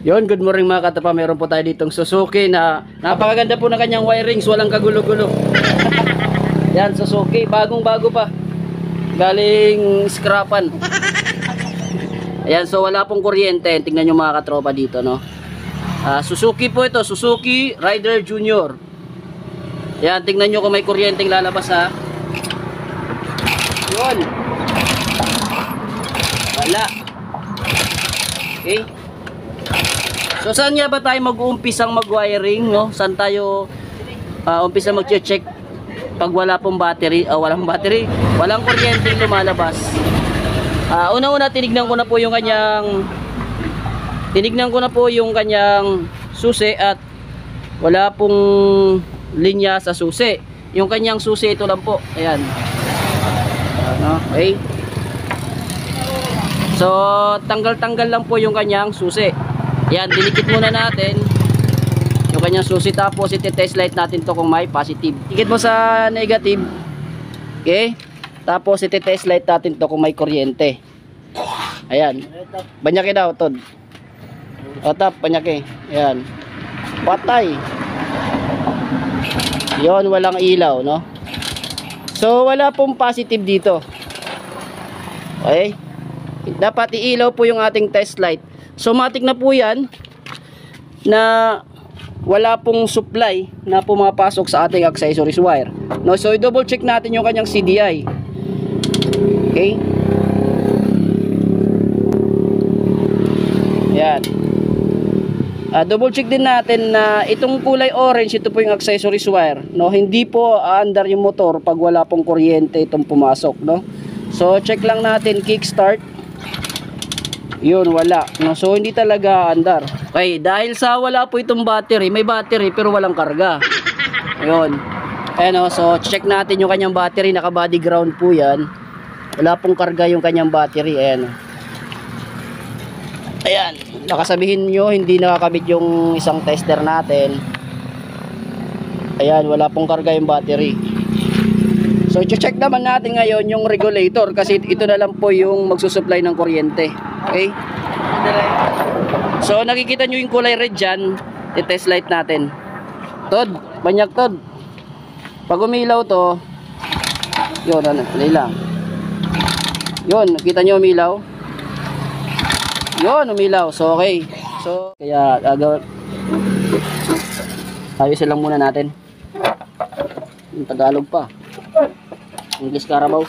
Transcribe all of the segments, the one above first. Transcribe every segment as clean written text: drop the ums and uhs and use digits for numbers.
Yun, good morning mga katapa. Meron po tayo ditong Suzuki na napakaganda po na kanyang wirings, walang kagulo-gulo. Yan, Suzuki, bagong-bago pa. Galing scrapan. Ayan, so wala pong kuryente. Tingnan nyo mga katropa dito, no. Suzuki po ito, Suzuki Rider Junior. Ayan, tingnan nyo kung may kuryenteng lalabas ha. Yun. Wala. Okay. So saan nga ba tayo mag-uumpisang mag-wiring, no? Saan tayo umpisa mag-check pag wala pong battery, walang battery, walang kuryente lumalabas. Una-una tinignan ko na po yung kanyang susi at wala pong linya sa susi. Yung kanyang susi ito lang po. Ayan. Okay. So tanggal-tanggal lang po yung kanyang susi. Yan, dinikit muna natin yung kanyang susi, tapos iti-test light natin to kung may positive. Dikit mo sa negative. Okay? Tapos iti-test light natin to kung may kuryente. Ayan. Banyaki daw, Tod. O tap, banyaki. Ayan. Patay. Yon, walang ilaw, no? So, wala pong positive dito. Okay? Dapat iilaw po yung ating test light. So matik na po yan na wala pong supply na pumapasok sa ating accessories wire, no? So i-double check natin yung kanyang CDI. Okay? Yan. Double check din natin na itong kulay orange, ito po yung accessories wire, no? Hindi po under yung motor pag wala pong kuryente itong pumasok, no? So check lang natin kickstart. Yun, wala, no? So hindi talaga andar. Okay, dahil sa wala po itong battery, may battery pero walang karga. Ayun. Ayan, so check natin yung kanyang battery, naka body ground po yan. Wala pong karga yung kanyang battery. Ayan. Ayan, nakasabihin nyo hindi nakakabit yung isang tester natin. Ayan, wala pong karga yung battery. So check naman natin ngayon yung regulator, kasi ito na lang po yung magsusupply ng kuryente. Okay? So nakikita nyo yung kulay red dyan, i-test light natin. Tod, banyak Tod. Pag umilaw to, yun, play lang. Yun, nakita nyo umilaw? Yun, umilaw. So okay. So kaya gagawin, ayusin lang muna natin. Yung Tagalog pa, English Carabao.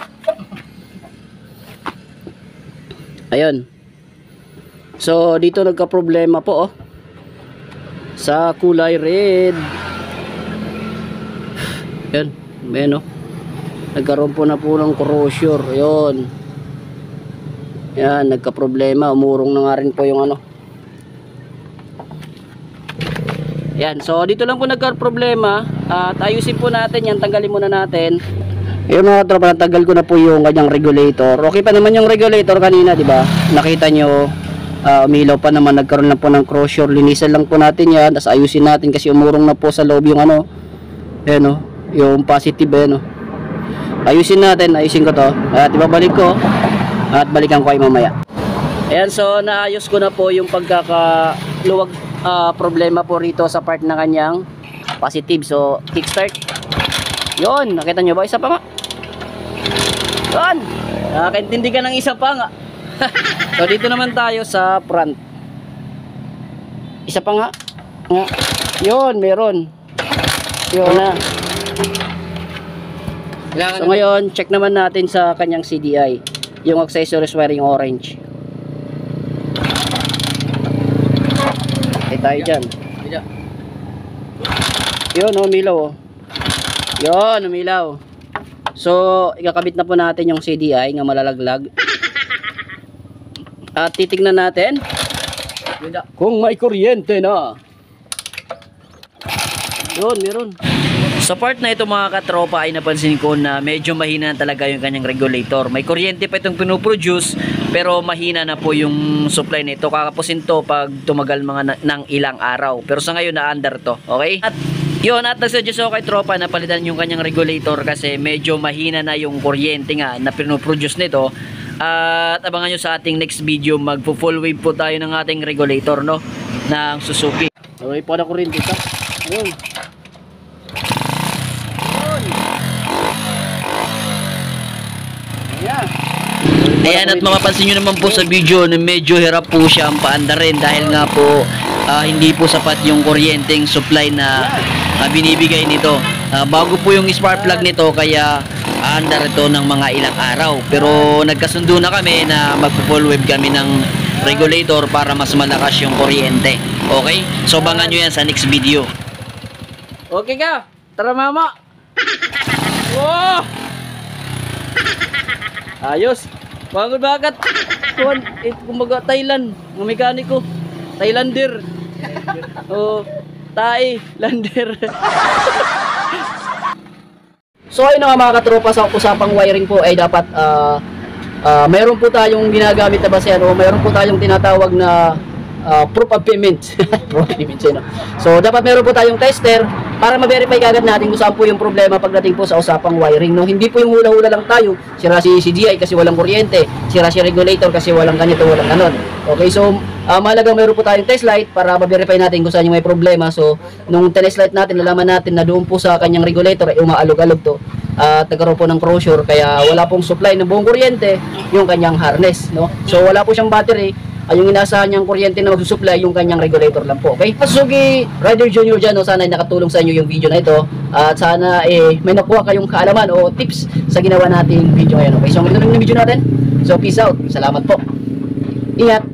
Ayun. So dito nagka-problema po, sa kulay red. Yan, ayan, nagkaroon po na po ng corrosion. Ayun. Yan, nagka-problema, umurong na nga rin po yung Yan, so dito lang po nagka-problema. At ayusin po natin yan, tanggalin muna natin. Yung mga tropa, natanggal ko na po yung kanyang regulator. Okay pa naman yung regulator kanina, di ba? Nakita nyo, umilaw pa naman, nagkaroon lang po ng corrosion. Linisan lang po natin yan, tapos ayusin natin kasi umurong na po sa loob yung ayan, yung positive, ayan. Ayusin natin, ayusin ko to. At ibabalik ko at balikan ko ay mamaya. Ayan, so naayos ko na po yung pagkakaluwag problema po rito sa part na kanyang positive. So kickstart. Yun, nakita nyo ba? Isa pa nga. Yun, nakaintindi ka ng isa pa nga. So dito naman tayo sa front. Isa pa nga. Yun, meron. Yun na. So ngayon, check naman natin sa kanyang CDI, yung accessories wiring orange. Okay tayo dyan. Yun, umilaw. Yun, umilaw. So ikakabit na po natin yung CDI nga malalaglag. At titignan natin kung may kuryente na. Yun, meron. Sa part na ito mga katropa ay napansin ko na medyo mahina talaga yung kanyang regulator. May kuryente pa itong pinoproduce pero mahina na po yung supply nito. Kakapusin to pag tumagal ng ilang araw. Pero sa ngayon na-under to. Okay? At yun, at nagsuggest ako kay tropa na palitan yung kanyang regulator kasi medyo mahina na yung kuryente nga na pinoproduce nito. At abangan nyo sa ating next video, magpo-full wave po tayo ng ating regulator, no, ng Suzuki. Okay po na kuryente ito. Ayun. Ayan. Ayan, at mapapansin nyo naman po sa video na medyo hirap po siya ang paandarin dahil nga po hindi po sapat yung kuryenteng supply na binibigay nito. Bago po yung spark plug nito, kaya aandar ito ng mga ilang araw. Pero nagkasundo na kami na magpo-full wave kami ng regulator para mas malakas yung kuryente. Okay? So abangan nyo yan sa next video. Okay ka? Tara mama. Wow! Ayos. Bangon bagat. Kumbaga Thailand. Mga mekaniko. Thailander. Oh, Thailander. So ayun nga mga katropa, sa usapang wiring po ay dapat mayroon po tayong ginagamit na basehan o mayroon po tayong tinatawag na proof of payment. So dapat meron po tayong tester para ma-verify agad natin kung saan po yung problema pagdating po sa usapang wiring, no? Hindi po yung hula-hula lang tayo, sira si CGI kasi walang kuryente, sira si regulator kasi walang ganito, walang ganon. Okay, so mahalagang meron po tayong test light para ma-verify natin kung saan yung may problema. So nung test light natin, nalaman natin na doon po sa kanyang regulator ay umaalog-alog to at nagkaroon po ng closure, kaya wala pong supply ng buong kuryente yung kanyang harness, no? So wala po siyang battery. Yung inaasahan niyang kuryente na magsusupply yung kanyang regulator lang po. Okay? Suzuki Rider Junior dyan, no? Sana ay nakatulong sa inyo yung video na ito at sana may nakuha kayong kaalaman o tips sa ginawa nating video ngayon. Okay? So hanggang dulo yung video natin. So peace out. Salamat po. Ingat.